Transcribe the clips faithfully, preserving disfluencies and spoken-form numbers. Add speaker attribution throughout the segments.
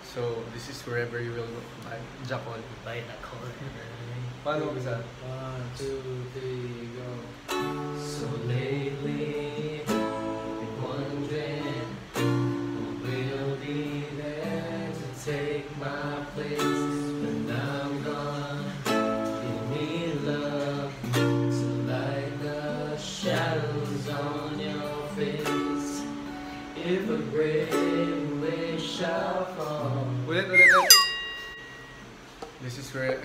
Speaker 1: So, this is Wherever You Will Go by Jackal.
Speaker 2: By Jackal.
Speaker 1: Paano umpisa?
Speaker 3: One, two, three, go.
Speaker 2: So lately, been wondering who will be there to take my place when I'm gone. Give me love to light the shadows on your face. If a great wave shall fall.
Speaker 1: Ulit, ulit, ulit. This is where...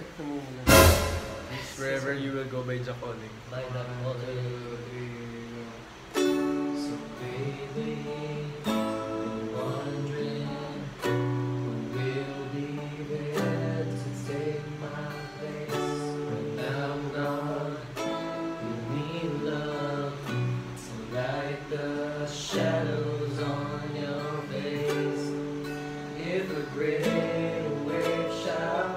Speaker 1: This is Wherever You Will Go by Jackal.
Speaker 2: By Jackal.
Speaker 3: Two, three, go.
Speaker 2: So baby, I'm wondering who will be there to take my place when I'm gone. Give me love to light the shadows on your face. If a great wave shall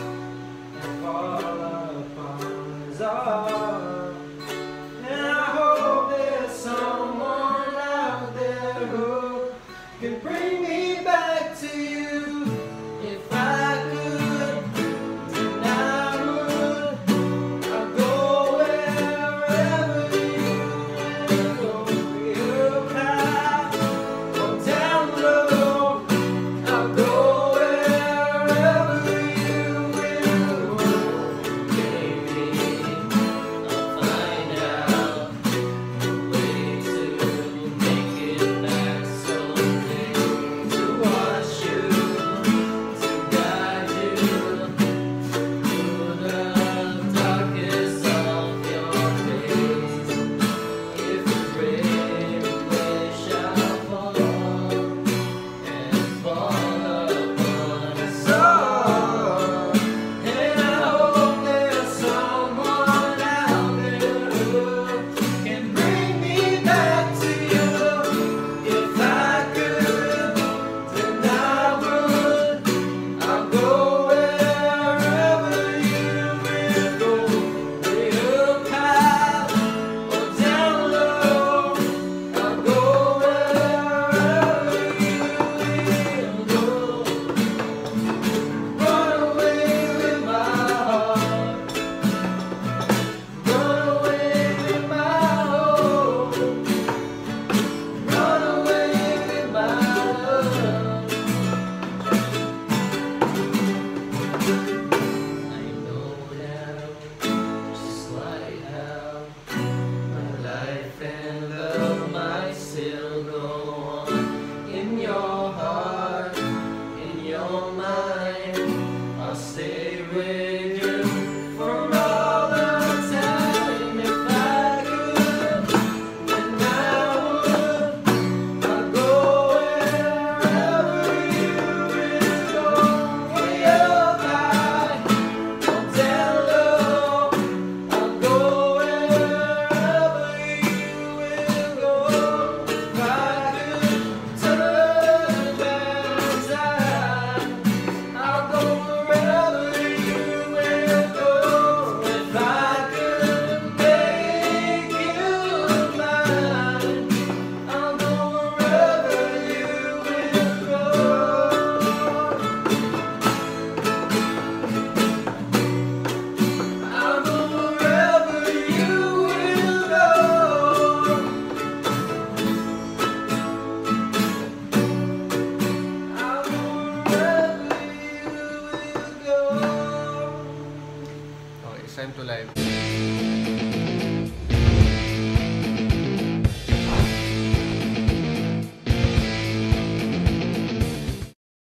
Speaker 2: fall upon us all, and I hope there's someone out there who can bring me back to you. If I could, then I would. I'll go wherever you will go. Real high or down low, I'll go wherever you will go. Baby, I'll find out a way to make it back someday. To wash you, to guide you through the darkest of your days. If a great wave shall fall and fall upon us all, and I hope there's someone out there who can bring me back to you. If I could, then I would. I'll go wherever you will go. Way up high or down low, I'll go wherever you will go. Run away with my heart, run away with my hope, run away with my love. I know now, just like how my life and love might still go on. In your heart, in your mind, I'll stay with you for all the time. If I could, then I would. I'll go wherever you will go. Way up high or down low, I'll go wherever you will go. If I could turn back time, I'll go wherever you will go. If I could make you mine, I'll go wherever you will go. I'll go wherever you will go. I'll go wherever you will go.
Speaker 1: Okay, it's time to live.